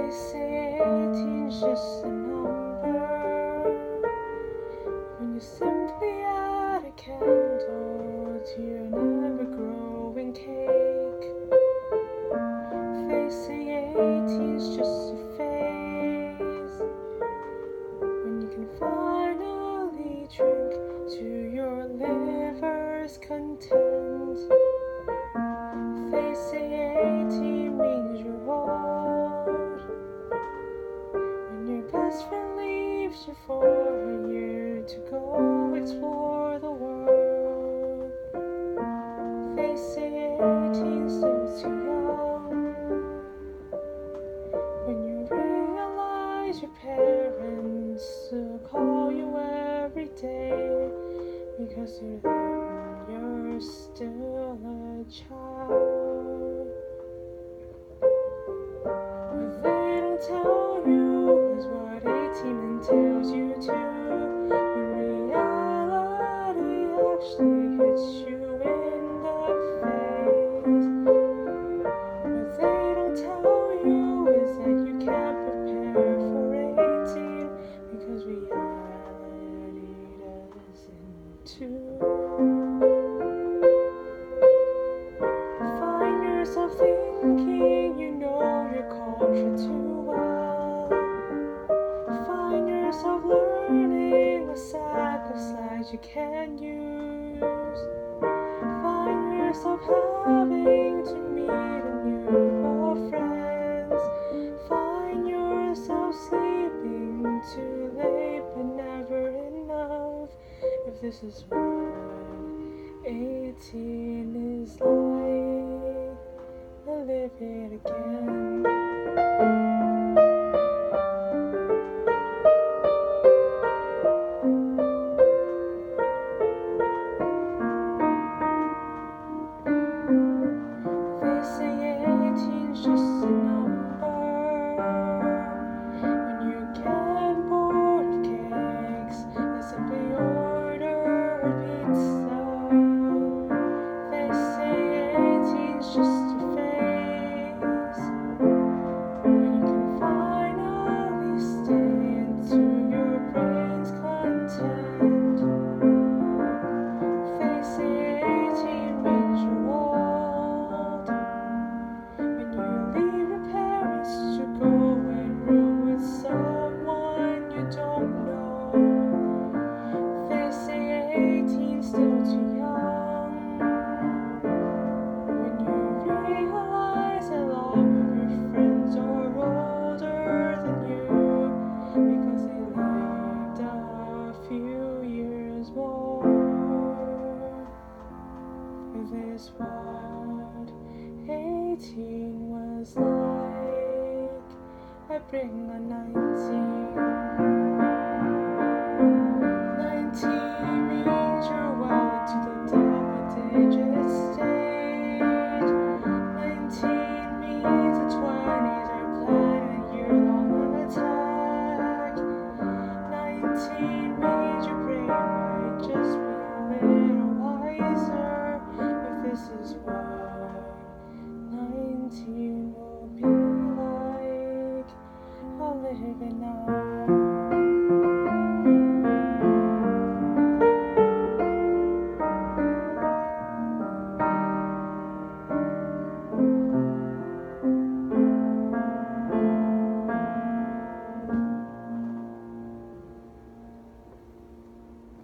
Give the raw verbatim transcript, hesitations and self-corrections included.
They say eighteen's just a number when you simply add a candle to your never-growing cake. They say eighteen's just a phase when you can finally drink to your liver's content. They say eighteen means you're old when your best friend leaves you for a year to go explore the world. They say eighteen's still too young when you realize your parents still call you every day because to them you're still a child. What they don't tell you is what eighteen entails you to, when reality actually hits you in the face. What they don't tell you is that you can't prepare for eighteen because reality doesn't too. Find yourself thinking you know your culture too well. Find yourself learning a sack of slangs you can use. Find yourself having to meet a new group of friends. Find yourself sleeping too late but never enough. If this is what eighteen is like, I'll live it again. They say eighteen's just a number when you get bored of cakes and simply order pizza. They say eighteen's just a phase when you can finally stay into your brain's content. They say eighteen means you're old when you leave your parents to go and room with someone you don't know. They say eighteen's still too young when you realize that all of your friends are older than you because they lived a few years more. Is this what eighteen was like? I bring a nineteen. Nineteen means you're well into the double-digit stage. Nineteen means the twenties are planning a year-long attack. Nineteen means your brain might just be a little wiser. If this is what nineteen will be like, I'll live it now.